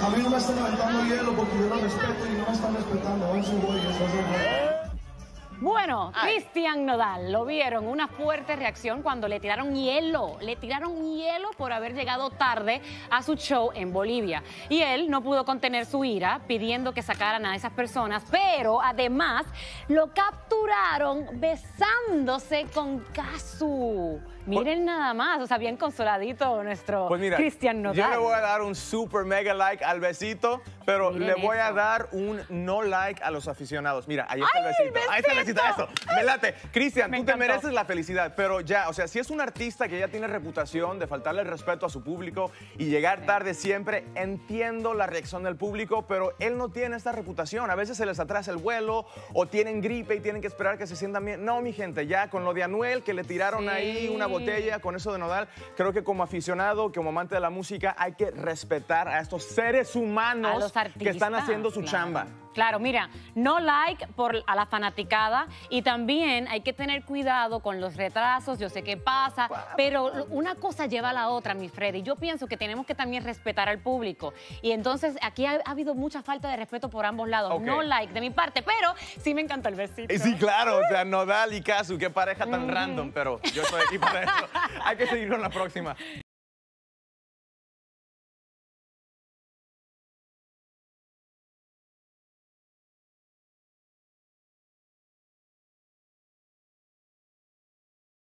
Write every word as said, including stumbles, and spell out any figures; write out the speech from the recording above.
A mí no me están aventando hielo porque yo lo respeto y no me están respetando. Vamos a voy, eso es Bueno, Cristian Nodal, lo vieron, una fuerte reacción cuando le tiraron hielo, le tiraron hielo por haber llegado tarde a su show en Bolivia. Y él no pudo contener su ira pidiendo que sacaran a esas personas, pero además lo capturaron besándose con Cazzu. Miren pues, nada más, o sea, bien consoladito nuestro pues mira, Cristian Nodal. Yo le voy a dar un super mega like al besito, pero Miren le voy eso. a dar un no like a los aficionados. Mira, ahí está Ay, el besito. besito. Ahí está el besito, eso. Me late. Cristian, tú encantó. te mereces la felicidad, pero ya, o sea, si es un artista que ya tiene reputación de faltarle el respeto a su público y llegar tarde siempre, entiendo la reacción del público, pero él no tiene esta reputación. A veces se les atrasa el vuelo o tienen gripe y tienen que esperar que se sientan bien. No, mi gente, ya con lo de Anuel, que le tiraron sí. ahí una botella, con eso de Nodal, creo que como aficionado, como amante de la música, hay que respetar a estos seres humanos a los artistas, que están haciendo su claro. chamba. Claro, mira, no like por, a la fanaticada y también hay que tener cuidado con los retrasos, yo sé qué pasa, pero una cosa lleva a la otra, mi Freddy. Yo pienso que tenemos que también respetar al público y entonces aquí ha, ha habido mucha falta de respeto por ambos lados. Okay. No like de mi parte, pero sí me encanta el besito. Sí, claro, o sea, Nodal y Cazzu, qué pareja tan mm-hmm. random, pero yo estoy aquí para eso. Hay que seguir con la próxima.